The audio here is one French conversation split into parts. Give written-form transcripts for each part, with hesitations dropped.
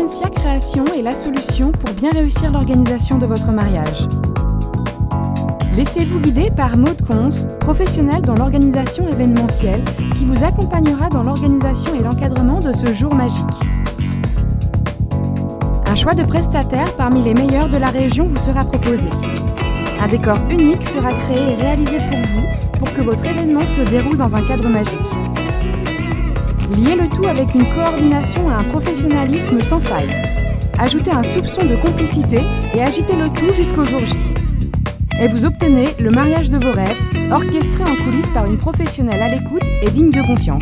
Evencia Création est la solution pour bien réussir l'organisation de votre mariage. Laissez-vous guider par Maud Cons, professionnelle dans l'organisation événementielle, qui vous accompagnera dans l'organisation et l'encadrement de ce jour magique. Un choix de prestataires parmi les meilleurs de la région vous sera proposé. Un décor unique sera créé et réalisé pour vous pour que votre événement se déroule dans un cadre magique. Liez le tout avec une coordination et un professionnalisme sans faille. Ajoutez un soupçon de complicité et agitez le tout jusqu'au jour J. Et vous obtenez le mariage de vos rêves, orchestré en coulisses par une professionnelle à l'écoute et digne de confiance.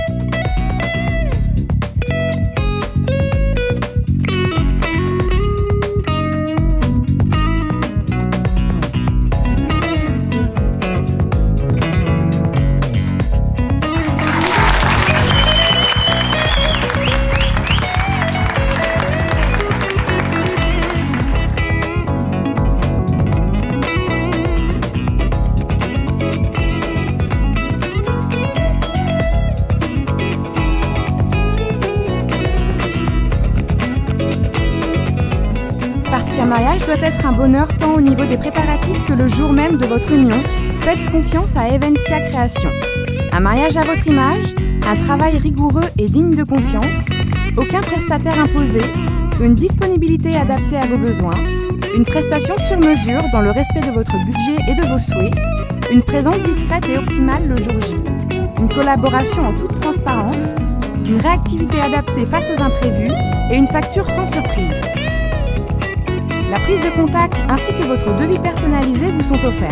Parce qu'un mariage doit être un bonheur tant au niveau des préparatifs que le jour même de votre union, faites confiance à Evencia Création. Un mariage à votre image, un travail rigoureux et digne de confiance, aucun prestataire imposé, une disponibilité adaptée à vos besoins, une prestation sur mesure dans le respect de votre budget et de vos souhaits, une présence discrète et optimale le jour J, une collaboration en toute transparence, une réactivité adaptée face aux imprévus et une facture sans surprise. La prise de contact ainsi que votre devis personnalisé vous sont offerts.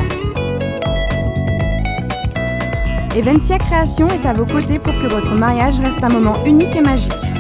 Evencia Création est à vos côtés pour que votre mariage reste un moment unique et magique.